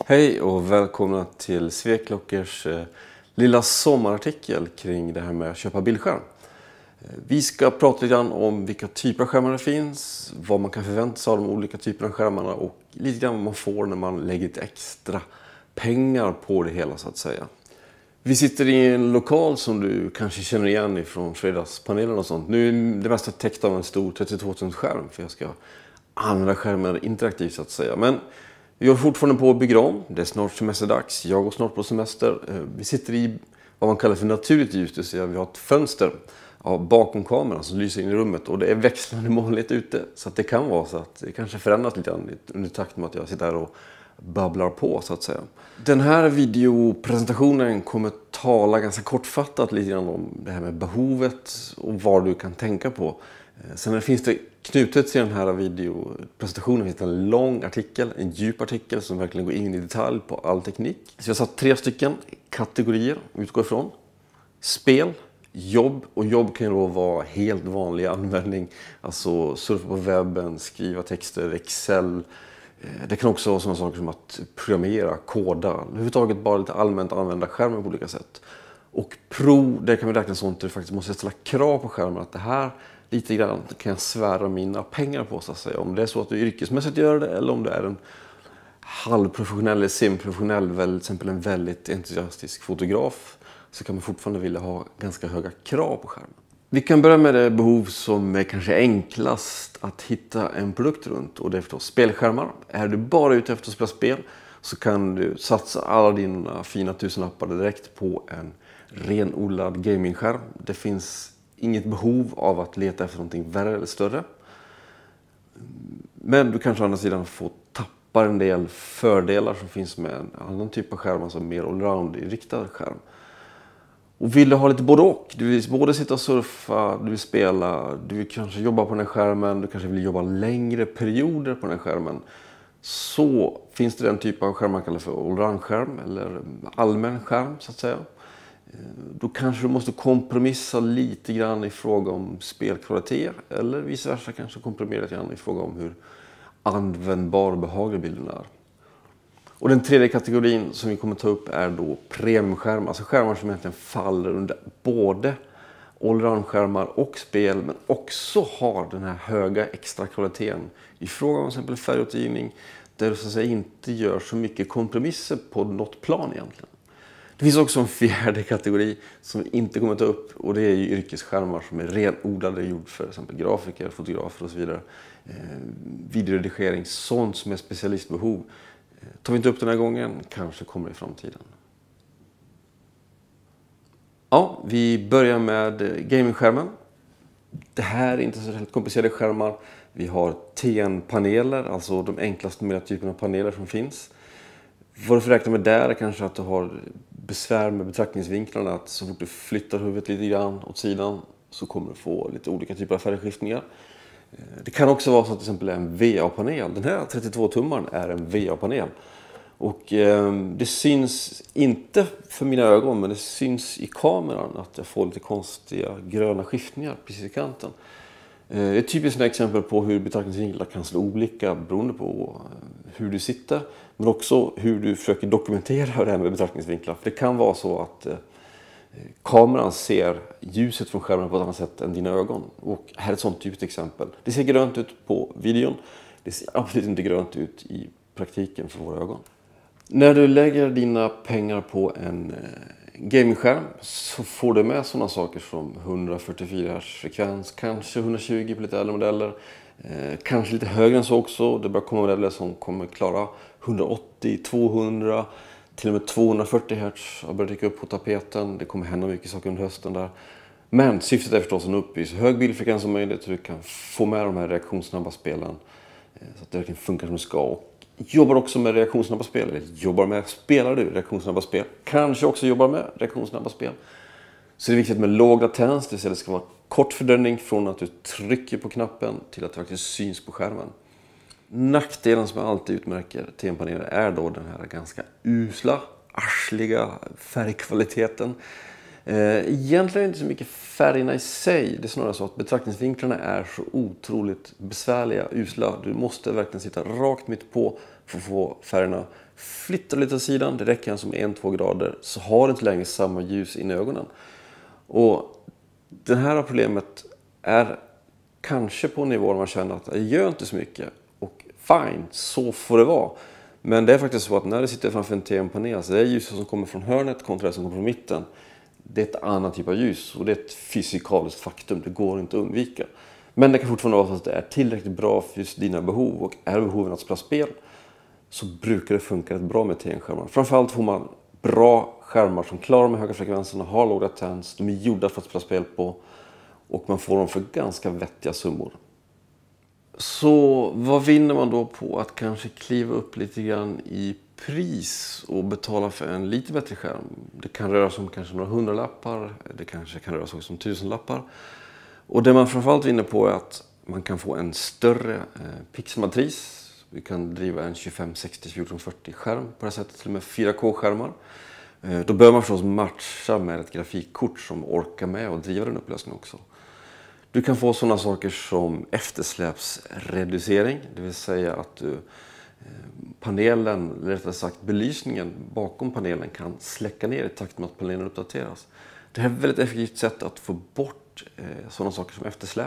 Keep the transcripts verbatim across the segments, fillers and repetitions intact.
Hej och välkomna till Sveklockers eh, lilla sommarartikel kring det här med att köpa bildskärm. Eh, vi ska prata lite grann om vilka typer av skärmar det finns, vad man kan förvänta sig av de olika typerna av skärmarna och lite grann vad man får när man lägger lite extra pengar på det hela så att säga. Vi sitter i en lokal som du kanske känner igen ifrån fredagspanelen och sånt. Nu är det mesta täckt av en stor trettiotvå tums skärm för jag ska använda skärmen interaktivt så att säga. Men vi håller fortfarande på att bygga om. Det är snart semesterdags. Jag går snart på semester. Vi sitter i vad man kallar för naturligt ljus. Det vill säga vi har ett fönster bakom kameran som lyser in i rummet. Och det är växlande molnigt ute. Så att det kan vara så att det kanske förändras lite grann under takt med att jag sitter här och babblar på så att säga. Den här videopresentationen kommer tala ganska kortfattat lite grann om det här med behovet och vad du kan tänka på. Sen finns det knutet till den här videopresentationen finns en lång artikel, en djup artikel som verkligen går in i detalj på all teknik. Så jag har satt tre stycken kategorier utgå ifrån. Spel, jobb, och jobb kan ju då vara helt vanlig användning. Alltså surfa på webben, skriva texter, Excel. Det kan också vara sådana saker som att programmera, koda, överhuvudtaget bara lite allmänt använda skärmen på olika sätt. Och pro, det kan vi räkna sånt där du faktiskt måste ställa krav på skärmen att det här lite grann kan jag svära mina pengar på så att säga. Om det är så att du yrkesmässigt gör det eller om det är en halvprofessionell eller semiprofessionell, till exempel en väldigt entusiastisk fotograf, så kan man fortfarande vilja ha ganska höga krav på skärmen. Vi kan börja med det behov som är kanske enklast att hitta en produkt runt, och det är förstås spelskärmar. Är du bara ute efter att spela spel så kan du satsa alla dina fina tusenlappar direkt på en renodlad gamingskärm. Det finns inget behov av att leta efter någonting värre eller större. Men du kanske å andra sidan får tappa en del fördelar som finns med en annan typ av skärm, alltså mer allround-inriktad skärm. Och vill du ha lite både och, du vill både sitta och surfa, du vill spela, du vill kanske jobba på den här skärmen, du kanske vill jobba längre perioder på den här skärmen, så finns det den typ av skärm man kallar för allround-skärm eller allmän skärm så att säga. Då kanske du måste kompromissa lite grann i fråga om spelkvalitet eller vice versa kanske kompromissa lite grann i fråga om hur användbar och behaglig bilden är. Och den tredje kategorin som vi kommer ta upp är då premiumskärmar, alltså skärmar som egentligen faller under både allround-skärmar och spel, men också har den här höga extra kvaliteten i fråga om till exempel färgåtergivning, där du så att säga inte gör så mycket kompromisser på något plan egentligen. Det finns också en fjärde kategori som vi inte kommer ta upp, och det är ju yrkesskärmar som är renodlade, gjord för exempel grafiker, fotografer och så vidare. Eh, videoredigering, sånt som är specialistbehov. Eh, tar vi inte upp den här gången, kanske kommer i framtiden. Ja, vi börjar med gamingskärmen. Det här är inte så helt komplicerade skärmar. Vi har T N-paneler, alltså de enklaste möjliga typerna av paneler som finns. Vad du får räkna med där är kanske att du har besvär med betraktningsvinklarna, att så fort du flyttar huvudet lite grann åt sidan så kommer du få lite olika typer av färgskiftningar. Det kan också vara så att till exempel en V A-panel, den här trettiotvå tummaren är en V A-panel. Och eh, det syns inte för mina ögon, men det syns i kameran att jag får lite konstiga gröna skiftningar precis i kanten. Det är ett typiskt exempel på hur betraktningsvinklar kan slå olika beroende på hur du sitter. Men också hur du försöker dokumentera det här med betraktningsvinklar. För det kan vara så att eh, kameran ser ljuset från skärmen på ett annat sätt än dina ögon. Och här är ett sånt typiskt exempel. Det ser grönt ut på videon. Det ser absolut inte grönt ut i praktiken för våra ögon. När du lägger dina pengar på en eh, gamingskärm så får du med sådana saker som hundrafyrtiofyra hertz frekvens, kanske hundratjugo på lite äldre modeller, eh, kanske lite högre än så också. Det börjar komma modeller som kommer klara hundraåttio, tvåhundra, till och med tvåhundrafyrtio hertz har börjat dyka upp på tapeten. Det kommer hända mycket saker under hösten där. Men syftet är förstås att nå upp i så hög bildfrekvens som möjligt så du kan få med de här reaktionssnabba spelen eh, så att det verkligen funkar som det ska. Och jobbar också med reaktionssnabba spel, eller jobbar med, spelar du reaktionssnabba spel, kanske också jobbar med reaktionssnabba spel. Så det är viktigt med låg latens, det vill säga det ska vara kort fördröjning från att du trycker på knappen till att det faktiskt syns på skärmen. Nackdelen som alltid utmärker T N-paneler är då den här ganska usla, arsliga färgkvaliteten. Egentligen inte så mycket färgerna i sig. Det är snarare så att betraktningsvinklarna är så otroligt besvärliga, usla. Du måste verkligen sitta rakt mitt på för att få färgerna Flyttar lite åt sidan, det räcker som en till två grader, så har du inte längre samma ljus in i ögonen. Och det här problemet är kanske på en nivå där man känner att det gör inte så mycket. Och fine, så får det vara. Men det är faktiskt så att när du sitter framför en T V-panel, så det är ljuset som kommer från hörnet kontra det som kommer från mitten. Det är ett annat typ av ljus och det är ett fysikaliskt faktum, det går inte att undvika. Men det kan fortfarande vara så att det är tillräckligt bra för just dina behov, och är behoven att spela spel så brukar det funka rätt bra med T N-skärmar. Framförallt får man bra skärmar som klarar de höga frekvenserna, har låg latens, de är gjorda för att spela spel på, och man får dem för ganska vettiga summor. Så vad vinner man då på att kanske kliva upp lite grann i pris och betala för en lite bättre skärm? Det kan röra sig om kanske några hundralappar, det kanske kan röra sig om tusenlappar. Och det man framförallt vinner på är att man kan få en större eh, pixelmatris. Vi kan driva en tjugofem sextio fjorton fyrtio skärm på det sättet, till och med fyra K-skärmar. Eh, då bör man förstås matcha med ett grafikkort som orkar med och driva den upplösningen också. Du kan få sådana saker som eftersläpsreducering, det vill säga att du, panelen, eller rättare sagt belysningen bakom panelen kan släcka ner i takt med att panelen uppdateras. Det här är ett väldigt effektivt sätt att få bort eh, sådana saker som eftersläp.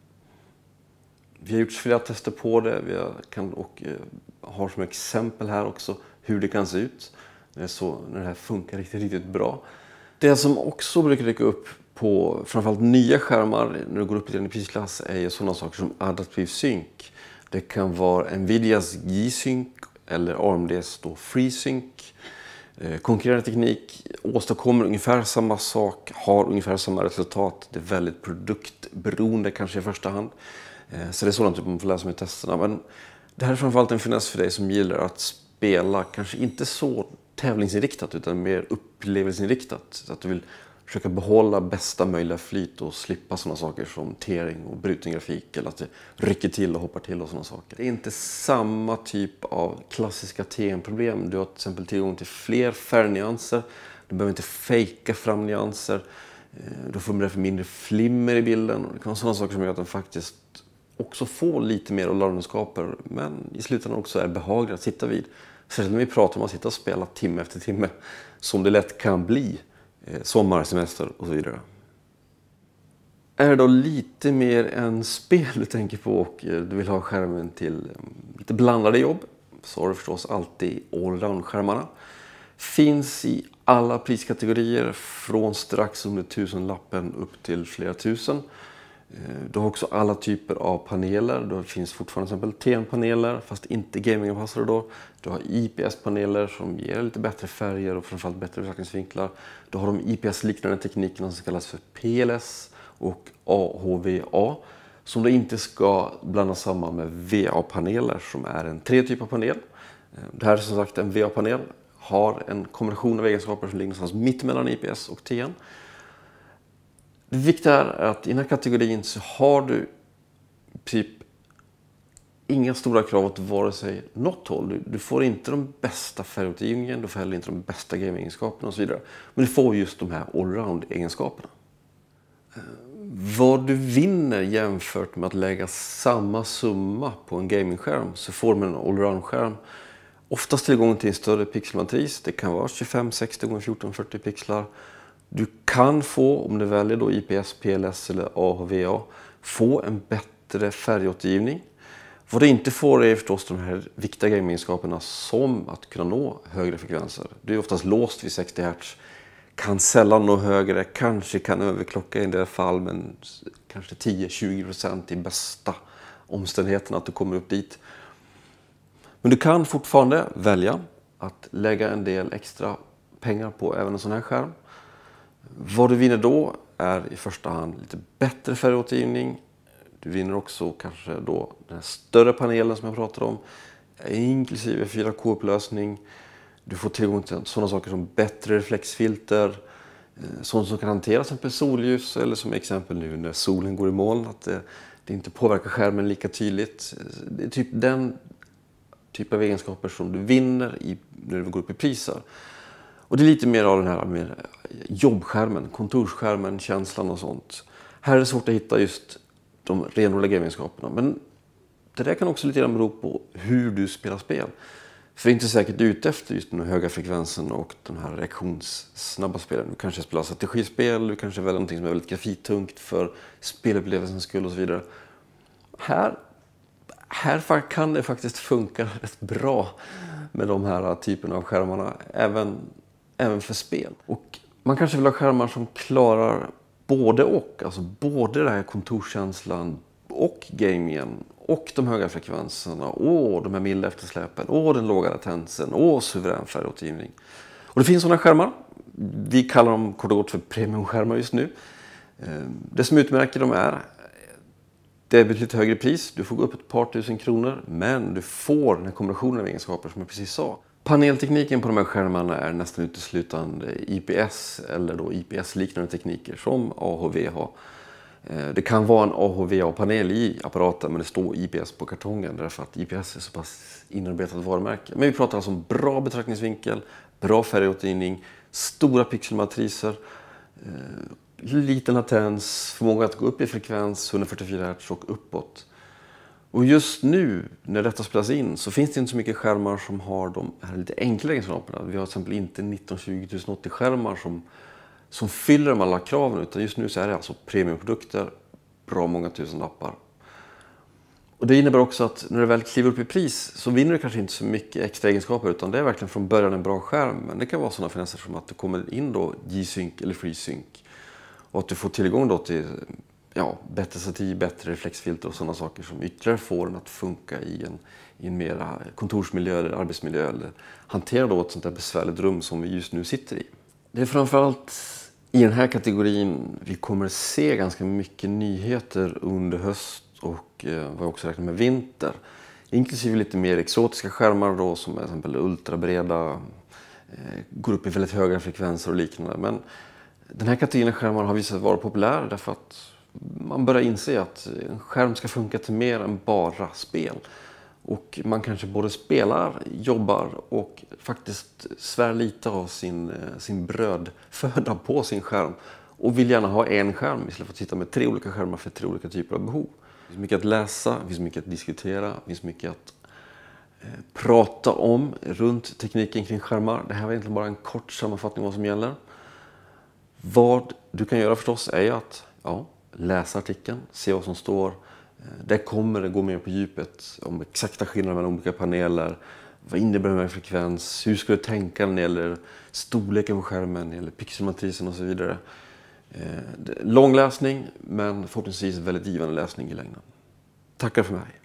Vi har gjort flera tester på det, vi kan, och eh, har som exempel här också hur det kan se ut när det, så, när det här funkar riktigt, riktigt bra. Det som också brukar dyka upp på framförallt nya skärmar när du går upp i prisklass är ju sådana saker som adaptiv synk. Det kan vara Nvidias G-Sync eller A M D:s då FreeSync. Eh, konkurrerande teknik åstadkommer ungefär samma sak, har ungefär samma resultat. Det är väldigt produktberoende kanske i första hand. Eh, så det är sådant typ man får läsa med testerna. Men det här är framförallt en finess för dig som gillar att spela kanske inte så tävlingsinriktat utan mer upplevelseinriktat. Så att du vill försöka behålla bästa möjliga flyt och slippa sådana saker som tering och bruten grafik, eller att det rycker till och hoppar till och sådana saker. Det är inte samma typ av klassiska T N-problem. Du har till exempel tillgång till fler färgnyanser. Du behöver inte fejka fram nyanser. Du får därför mindre flimmer i bilden. Det kan vara sådana saker som gör att den faktiskt också får lite mer allroundegenskaper, men i slutändan också är behaglig att sitta vid. Särskilt när vi pratar om att sitta och spela timme efter timme, som det lätt kan bli. Sommar, semester och så vidare. Är det då lite mer än spel du tänker på och du vill ha skärmen till lite blandade jobb, så har du förstås alltid allround-skärmarna. Finns i alla priskategorier från strax under tusenlappen upp till flera tusen. Du har också alla typer av paneler. Det finns fortfarande till exempel T N-paneler fast inte gaminganpassade då. Du har I P S-paneler som ger lite bättre färger och framförallt bättre betraktningsvinklar. Du har de I P S-liknande teknikerna som kallas för P L S och A H V A som då inte ska blandas samman med V A-paneler som är en tre typ av panel. Det här är som sagt en V A-panel. Har en kombination av egenskaper som ligger någonstans mitt mellan I P S och T N. Det viktiga är att i den här kategorin så har du typ inga stora krav åt vare sig något håll. Du, du får inte de bästa färgåtergivningen, du får heller inte de bästa gaming-egenskaperna och så vidare. Men du får just de här allround-egenskaperna. Vad du vinner jämfört med att lägga samma summa på en gaming-skärm, så får man en allround-skärm oftast tillgång till en större pixelmatris. Det kan vara tjugofem sextio gånger fjorton fyrtio pixlar. Du kan få, om du väljer då I P S, P L S eller A H V A, få en bättre färgåtergivning. Vad du inte får är förstås de här viktiga gamingegenskaperna som att kunna nå högre frekvenser. Du är oftast låst vid sextio hertz, kan sällan nå högre, kanske kan överklocka i en del fall, men kanske tio till tjugo procent i bästa omständigheterna att du kommer upp dit. Men du kan fortfarande välja att lägga en del extra pengar på även en sån här skärm. Vad du vinner då är i första hand lite bättre färgåtergivning. Du vinner också kanske då den här större panelen som jag pratade om, inklusive fyra K-upplösning. Du får tillgång till sådana saker som bättre reflexfilter, sånt som kan hantera till exempel solljus, eller som exempel nu när solen går i moln, att det, det inte påverkar skärmen lika tydligt. Det är typ den typ av egenskaper som du vinner i, när du går upp i priser. Och det är lite mer av den här mer jobbskärmen, kontorsskärmen, känslan och sånt. Här är det svårt att hitta just de renodlade gameegenskaperna. Men det där kan också lite grann bero på hur du spelar spel. För det är inte säkert ute efter just den höga frekvensen och den här reaktionssnabba spelen. Du kanske spelar strategispel, du kanske väljer någonting som är väldigt grafiktungt för spelupplevelsens skull och så vidare. Här, här kan det faktiskt funka rätt bra med de här typerna av skärmarna, även, även för spel. Och man kanske vill ha skärmar som klarar både och, alltså både den här kontorskänslan och gamingen och de höga frekvenserna och de här milda eftersläpen och den låga latensen och suverän färgåtergivning. Och det finns sådana skärmar. Vi kallar dem kort och gott för premiumskärmar just nu. Det som utmärker dem är det är betydligt högre pris. Du får gå upp ett par tusen kronor, men du får den här kombinationen av egenskaper som jag precis sa. Paneltekniken på de här skärmarna är nästan uteslutande I P S eller då I P S-liknande tekniker som A H V har. Det kan vara en A H V A-panel i apparaten, men det står I P S på kartongen därför att I P S är så pass inarbetat varumärke. Men vi pratar alltså om bra betraktningsvinkel, bra färgåtergivning, stora pixelmatriser, liten latens, förmåga att gå upp i frekvens, hundrafyrtiofyra hertz och uppåt. Och just nu när detta spelas in så finns det inte så mycket skärmar som har de här lite enklare egenskaperna. Vi har till exempel inte nitton tjugo tusen åttio skärmar som, som fyller de alla kraven, utan just nu så är det alltså premiumprodukter, bra många tusen lappar. Och det innebär också att när du väl kliver upp i pris så vinner du kanske inte så mycket extra egenskaper, utan det är verkligen från början en bra skärm. Men det kan vara sådana finesser som att du kommer in då G-Sync eller FreeSync och att du får tillgång då till ja, bättre stativ, bättre reflexfilter och sådana saker som ytterligare får den att funka i en, i en mera kontorsmiljö eller arbetsmiljö eller hantera då ett sånt där besvärligt rum som vi just nu sitter i. Det är framförallt i den här kategorin vi kommer se ganska mycket nyheter under höst och eh, vad jag också räknar med vinter. Inklusive lite mer exotiska skärmar då som är till exempel ultrabreda, eh, går upp i väldigt höga frekvenser och liknande. Men den här kategorin skärmar har visat vara populär därför att man börjar inse att en skärm ska funka till mer än bara spel. Och man kanske både spelar, jobbar och faktiskt svär lite av sin, sin brödföda på sin skärm. Och vill gärna ha en skärm istället för att sitta med tre olika skärmar för tre olika typer av behov. Det finns mycket att läsa, det finns mycket att diskutera, det finns mycket att eh, prata om runt tekniken kring skärmar. Det här var egentligen bara en kort sammanfattning av vad som gäller. Vad du kan göra förstås är att ja, läsa artikeln, se vad som står. Där kommer det gå mer på djupet om exakta skillnader mellan olika paneler. Vad innebär det med frekvens? Hur ska du tänka när det gäller storleken på skärmen, eller pixelmatrisen och så vidare. Lång läsning, men förhoppningsvis väldigt givande läsning i längden. Tackar för mig.